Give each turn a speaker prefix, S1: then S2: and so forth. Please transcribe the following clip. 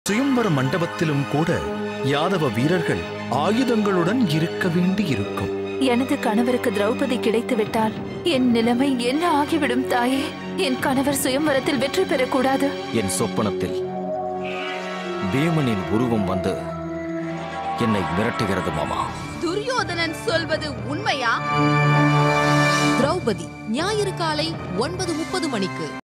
S1: சுயம்பர மண்டபத்திலும் கூட யாதவ வீரர்கள் ஆயுதங்களுடன் இருக்க வேண்டி இருக்கும்.
S2: எனது கணவருக்கு திரௌபதி கிடைத்துவிட்டால் என் நிலைமை என்ன ஆகிவிடும் தாயே? என் கணவர் சுயம்பரத்தில் வெற்றி பெறக்கூடாது.
S3: என் சொப்பனத்தில் பீமனின் உருவம் வந்து என்னை மிரட்டுகிறது மாமா.
S4: துரியோதனன் சொல்வது உண்மையா?
S5: திரௌபதி ஞாயிறு காலை 9:30 மணிக்கு.